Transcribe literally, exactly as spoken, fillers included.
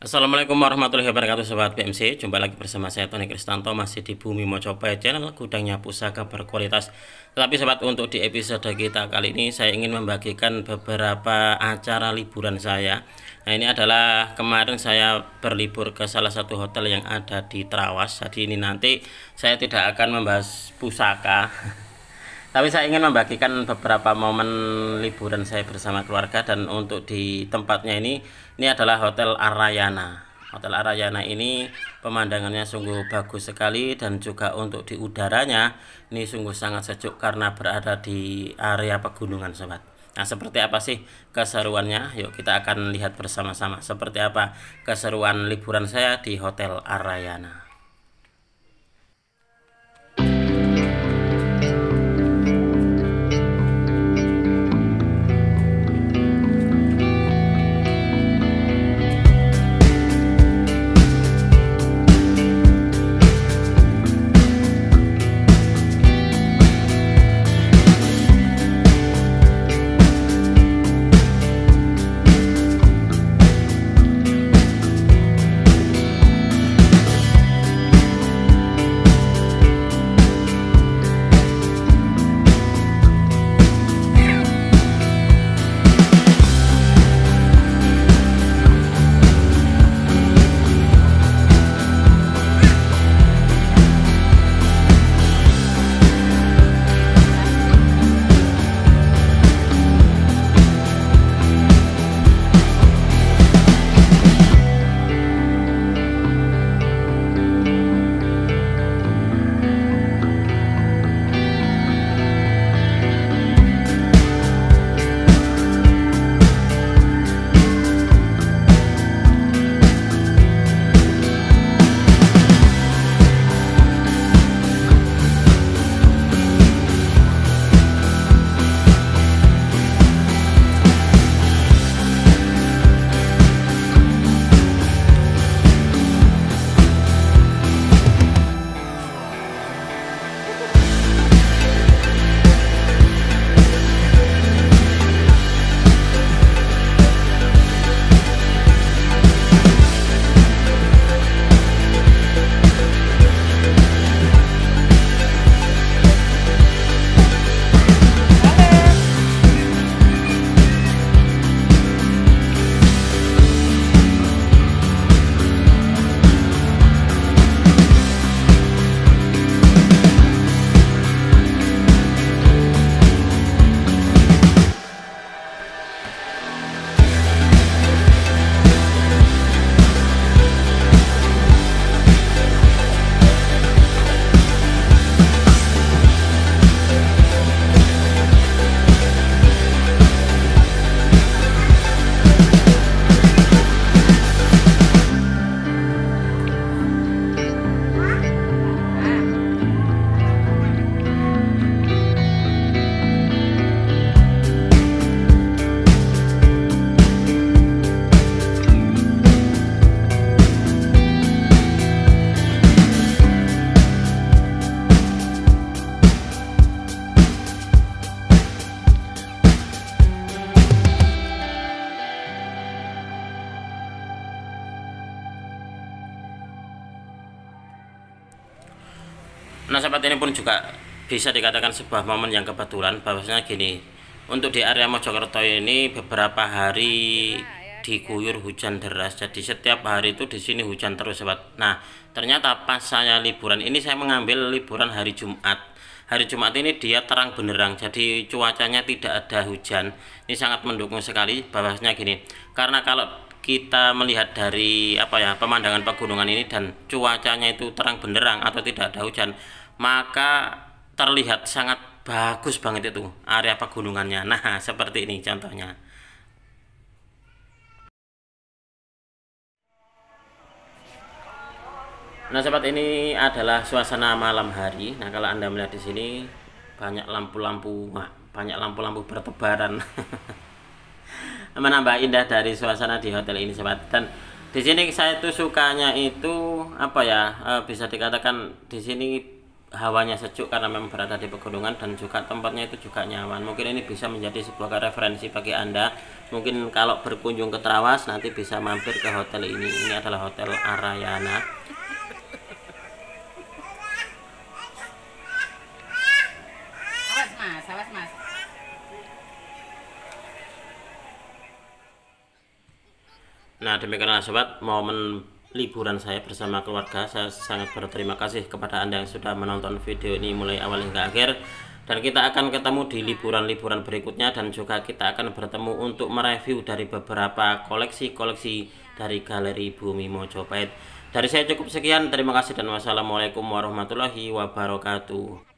Assalamualaikum warahmatullahi wabarakatuh Sobat B M C. Jumpa lagi bersama saya Tony Kristanto, masih di Bumi Mojopahit, channel gudangnya pusaka berkualitas. Tapi sobat, untuk di episode kita kali ini saya ingin membagikan beberapa acara liburan saya. Nah, ini adalah kemarin saya berlibur ke salah satu hotel yang ada di Trawas. Jadi ini nanti saya tidak akan membahas pusaka tapi saya ingin membagikan beberapa momen liburan saya bersama keluarga. Dan untuk di tempatnya ini, ini adalah Hotel Arayana. Hotel Arayana ini pemandangannya sungguh bagus sekali, dan juga untuk di udaranya ini sungguh sangat sejuk karena berada di area pegunungan sobat. Nah, seperti apa sih keseruannya? Yuk kita akan lihat bersama-sama seperti apa keseruan liburan saya di Hotel Arayana. Nah sahabat, ini pun juga bisa dikatakan sebuah momen yang kebetulan, bahwasanya gini, untuk di area Mojokerto ini beberapa hari diguyur hujan deras. Jadi setiap hari itu di sini hujan terus sobat. Nah ternyata pas saya liburan ini, saya mengambil liburan hari Jumat. Hari Jumat ini dia terang benderang, jadi cuacanya tidak ada hujan. Ini sangat mendukung sekali, bahwasanya gini, karena kalau kita melihat dari apa ya pemandangan pegunungan ini dan cuacanya itu terang benderang atau tidak ada hujan, maka terlihat sangat bagus banget itu area pegunungannya. Nah seperti ini contohnya. Nah sobat, ini adalah suasana malam hari. Nah kalau Anda melihat di sini banyak lampu-lampu, banyak lampu-lampu bertebaran. Menambah indah dari suasana di hotel ini sobat. Dan di sini saya tuh sukanya itu apa ya, e, bisa dikatakan di sini hawanya sejuk karena memang berada di pegunungan, dan juga tempatnya itu juga nyaman. Mungkin ini bisa menjadi sebuah referensi bagi Anda. Mungkin kalau berkunjung ke Trawas nanti bisa mampir ke hotel ini. Ini adalah Hotel Arayana. Awas mas, awas mas. Nah, demikianlah sobat momen liburan saya bersama keluarga. Saya sangat berterima kasih kepada Anda yang sudah menonton video ini mulai awal hingga akhir, dan kita akan ketemu di liburan-liburan berikutnya, dan juga kita akan bertemu untuk mereview dari beberapa koleksi-koleksi dari Galeri Bumi Mojopahit. Dari saya cukup sekian, terima kasih dan wassalamualaikum warahmatullahi wabarakatuh.